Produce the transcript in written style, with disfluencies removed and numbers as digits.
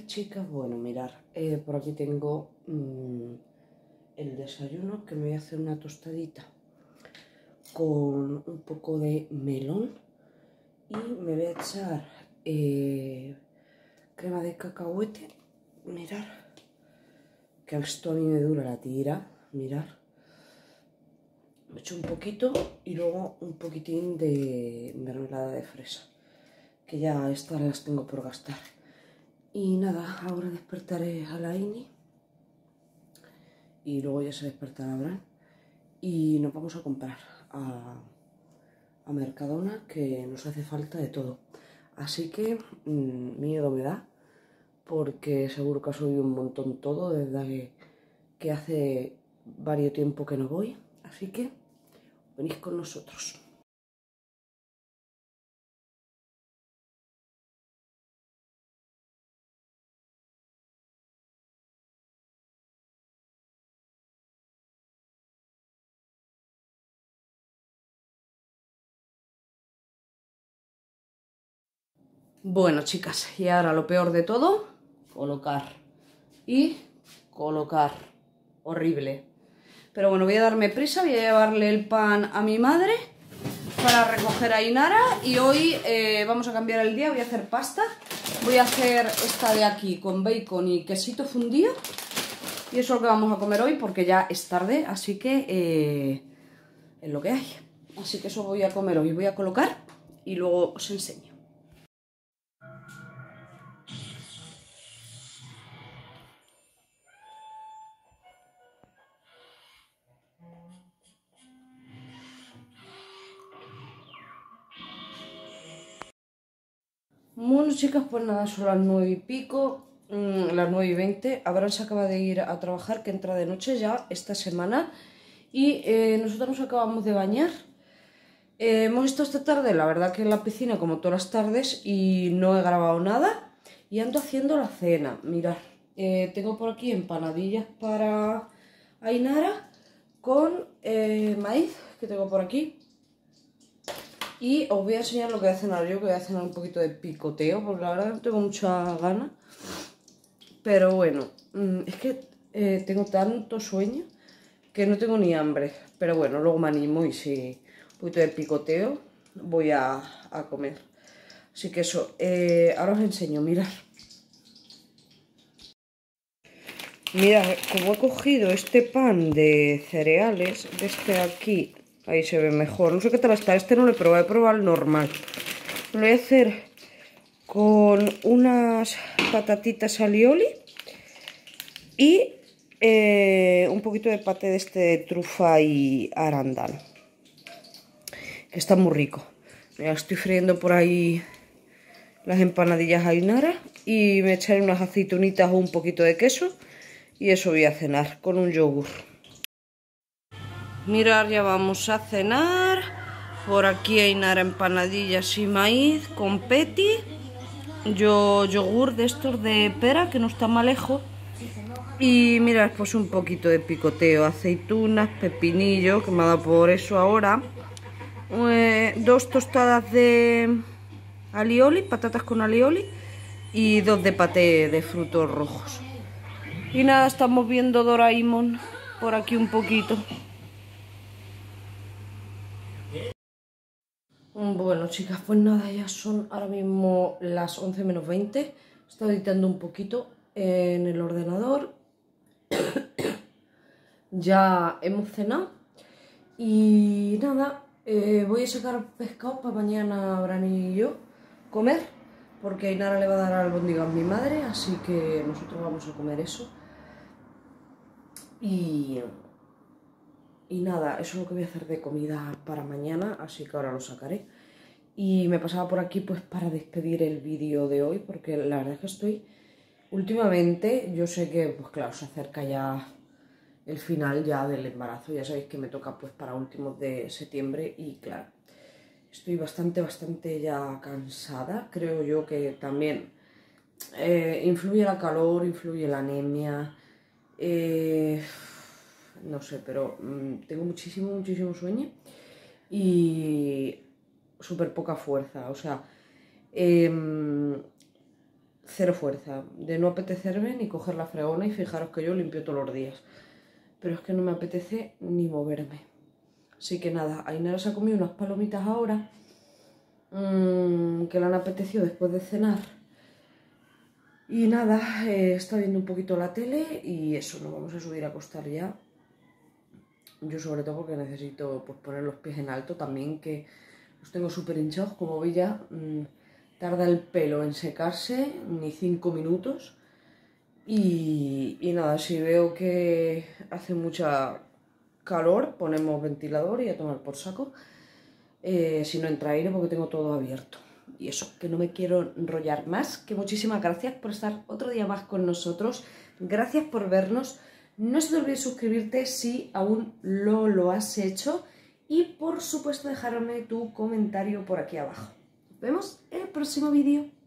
chicas, bueno, mirar, por aquí tengo el desayuno, que me voy a hacer una tostadita con un poco de melón y me voy a echar crema de cacahuete. Mirar, que esto a mí me dura la tira, mirar. Me echo un poquito y luego un poquitín de mermelada de fresa, que ya estas las tengo por gastar. Y nada, ahora despertaré a la Ini y luego ya se despertará Abraham y nos vamos a comprar a Mercadona, que nos hace falta de todo. Así que miedo me da, porque seguro que ha subido un montón todo desde que hace varios tiempo que no voy. Así que venís con nosotros. Bueno, chicas, y ahora lo peor de todo, colocar y colocar. Horrible. Pero bueno, voy a darme prisa, voy a llevarle el pan a mi madre para recoger a Inara. Y hoy vamos a cambiar el día, voy a hacer pasta. Voy a hacer esta de aquí con bacon y quesito fundido. Y eso es lo que vamos a comer hoy porque ya es tarde, así que es lo que hay. Así que eso voy a comer hoy. Voy a colocar y luego os enseño. Bueno, chicas, pues nada, son las 9 y pico, las 9 y 20. Abraham se acaba de ir a trabajar, que entra de noche ya esta semana. Y nosotros nos acabamos de bañar. Hemos estado esta tarde, la verdad que en la piscina, como todas las tardes, y no he grabado nada. Y ando haciendo la cena. Mirad, tengo por aquí empanadillas para Ainara con maíz, que tengo por aquí. Y os voy a enseñar lo que voy a cenar yo, que voy a cenar un poquito de picoteo, porque la verdad no tengo mucha gana. Pero bueno, es que tengo tanto sueño que no tengo ni hambre. Pero bueno, luego me animo y si un poquito de picoteo voy a comer. Así que eso, ahora os enseño, mirad. Mirad, como he cogido este pan de cereales, de este aquí, ahí se ve mejor. No sé qué tal está, este no lo he probado el normal. Lo voy a hacer con unas patatitas alioli y un poquito de paté de este de trufa y arándano, que está muy rico. Mira, estoy friendo por ahí las empanadillas Ainara y me echaré unas aceitunitas o un poquito de queso y eso voy a cenar con un yogur. Mirad, ya vamos a cenar. Por aquí Ainara empanadillas y maíz con peti. Yo yogur de estos de pera, que no está mal lejos. Y mirad, pues un poquito de picoteo, aceitunas, pepinillo, que me ha dado por eso ahora. 2 tostadas de alioli, patatas con alioli, y 2 de paté de frutos rojos. Y nada, estamos viendo Doraemon por aquí un poquito. Bueno, chicas, pues nada, ya son ahora mismo las 11 menos 20. Estoy editando un poquito en el ordenador. Ya hemos cenado. Y nada, voy a sacar pescado para mañana Abraham y yo comer. Porque a Ainara le va a dar albóndigas a mi madre, así que nosotros vamos a comer eso. Y nada, eso es lo que voy a hacer de comida para mañana, así que ahora lo sacaré. Y me pasaba por aquí pues para despedir el vídeo de hoy, porque la verdad es que estoy... Últimamente, yo sé que, pues claro, se acerca ya el final ya del embarazo, ya sabéis que me toca pues para últimos de septiembre y claro, estoy bastante ya cansada. Creo yo que también influye la calor, influye la anemia, no sé, pero tengo muchísimo sueño y súper poca fuerza, o sea, cero fuerza, de no apetecerme ni coger la fregona, y fijaros que yo limpio todos los días. Pero es que no me apetece ni moverme. Así que nada, Ainara se ha comido unas palomitas ahora, que le han apetecido después de cenar. Y nada, está viendo un poquito la tele y eso, nos vamos a subir a acostar ya. Yo sobre todo porque necesito pues, poner los pies en alto también, que los tengo súper hinchados. Como veis ya, tarda el pelo en secarse, ni 5 minutos. Y nada, si veo que hace mucha calor, ponemos ventilador y a tomar por saco. Si no entra aire porque tengo todo abierto. Y eso, que no me quiero enrollar más, que muchísimas gracias por estar otro día más con nosotros. Gracias por vernos. No se te olvide suscribirte si aún lo has hecho. Y por supuesto dejarme tu comentario por aquí abajo. Nos vemos en el próximo vídeo.